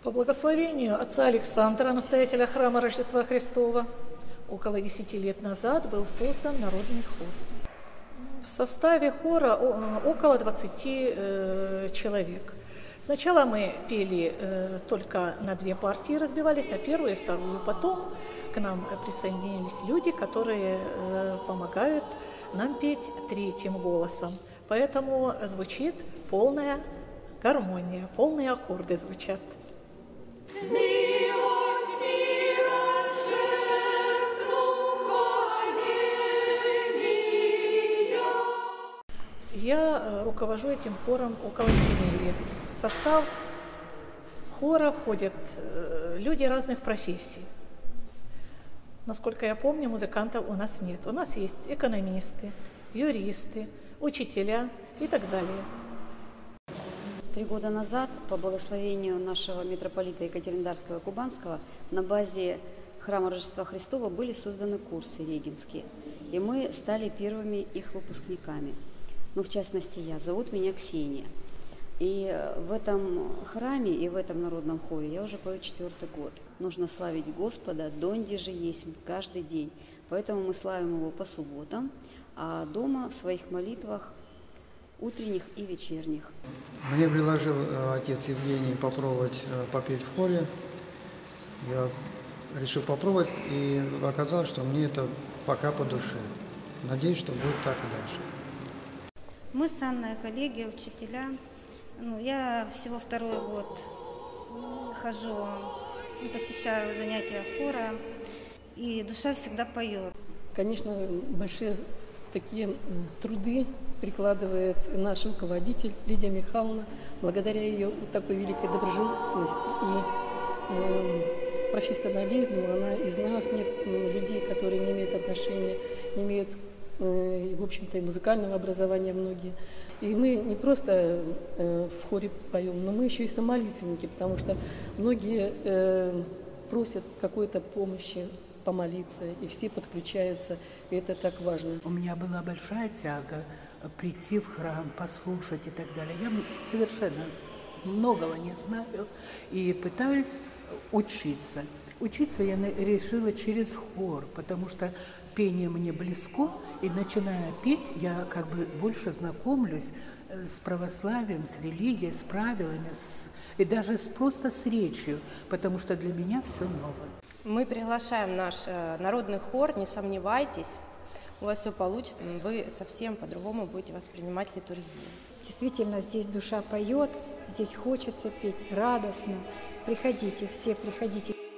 По благословению отца Александра, настоятеля храма Рождества Христова, около 10 лет назад был создан народный хор. В составе хора около 20 человек. Сначала мы пели только на 2 партии, разбивались на первую и вторую. Потом к нам присоединились люди, которые помогают нам петь 3-м голосом. Поэтому звучит полная гармония, полные аккорды звучат. Я руковожу этим хором около 7 лет. В состав хора входят люди разных профессий. Насколько я помню, музыкантов у нас нет. У нас есть экономисты, юристы, учителя и так далее. 3 года назад, по благословению нашего митрополита Екатеринодарского и Кубанского, на базе храма Рождества Христова были созданы курсы регенские. И мы стали первыми их выпускниками. Ну, в частности, я. Зовут меня Ксения. И в этом храме и в этом народном хоре я уже пою 4-й год. Нужно славить Господа, донде же есть каждый день. Поэтому мы славим Его по субботам, а дома в своих молитвах утренних и вечерних. Мне предложил отец Евгений попробовать попеть в хоре. Я решил попробовать, и оказалось, что мне это пока по душе. Надеюсь, что будет так и дальше. Мы с Анной коллеги, учителя. Я всего 2-й год хожу, посещаю занятия хора, и душа всегда поет. Конечно, большие такие труды прикладывает наш руководитель Лидия Михайловна, благодаря ее такой великой доброжелательности и профессионализму. Она из нас нет людей, которые не имеют отношения, не имеют, в общем-то, и музыкального образования многие. И мы не просто в хоре поем, но мы еще и самолитвенники, потому что многие просят какой-то помощи, помолиться, и все подключаются, и это так важно. У меня была большая тяга прийти в храм, послушать и так далее. Я совершенно многого не знаю и пытаюсь учиться. Учиться я решила через хор, потому что пение мне близко, и начиная петь, я как бы больше знакомлюсь с православием, с религией, с правилами, и даже просто с речью, потому что для меня все новое. Мы приглашаем наш народный хор, не сомневайтесь, у вас все получится, вы совсем по-другому будете воспринимать литургию. Действительно, здесь душа поет, здесь хочется петь радостно. Приходите, все приходите.